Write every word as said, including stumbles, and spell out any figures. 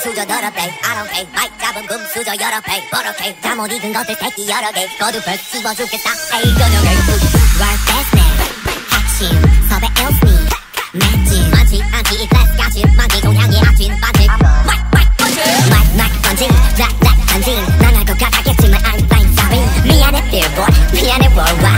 수저 더럽 배 I don't care 마이크 잡은 금 수저 여러 배 버럭해 잠못 익은 것들 새끼 여러 개 거두벌 씹어 죽겠다 에이 저녁에 Work best man 핵심 섭외 일스니 맷진 많지 않지 이 클래스 같이 많지 동향의 악진 반칙 마이크 마이크 펀치 마이크 마이크 펀치 락 락 던진 난 할 것 같았겠지만 I'm fine sorry 미안해 billboard 미안해 worldwide